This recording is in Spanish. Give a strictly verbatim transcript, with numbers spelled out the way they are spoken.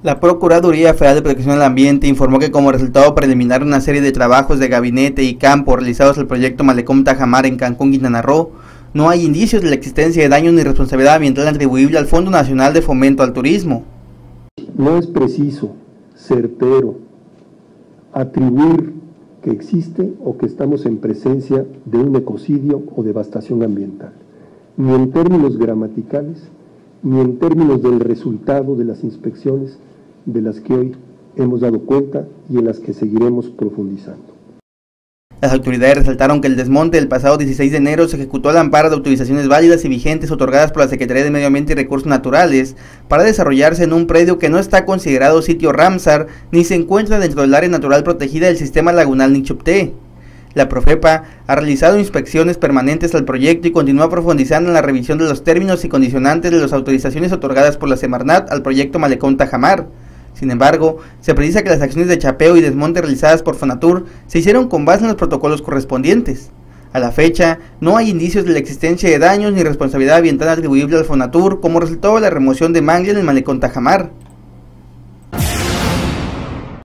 La Procuraduría Federal de Protección del Ambiente informó que como resultado preliminar de una serie de trabajos de gabinete y campo realizados al proyecto Malecón Tajamar en Cancún, Quintana Roo, no hay indicios de la existencia de daños ni responsabilidad ambiental atribuible al Fondo Nacional de Fomento al Turismo. No es preciso, certero, atribuir que existe o que estamos en presencia de un ecocidio o devastación ambiental, ni en términos gramaticales, ni en términos del resultado de las inspecciones de las que hoy hemos dado cuenta y en las que seguiremos profundizando. Las autoridades resaltaron que el desmonte del pasado dieciséis de enero se ejecutó al amparo de autorizaciones válidas y vigentes otorgadas por la Secretaría de Medio Ambiente y Recursos Naturales para desarrollarse en un predio que no está considerado sitio Ramsar ni se encuentra dentro del área natural protegida del sistema lagunal Nichupté. La Profepa ha realizado inspecciones permanentes al proyecto y continúa profundizando en la revisión de los términos y condicionantes de las autorizaciones otorgadas por la Semarnat al proyecto Malecón Tajamar. Sin embargo, se precisa que las acciones de chapeo y desmonte realizadas por Fonatur se hicieron con base en los protocolos correspondientes. A la fecha, no hay indicios de la existencia de daños ni responsabilidad ambiental atribuible al Fonatur como resultado de la remoción de mangle en el Malecón Tajamar.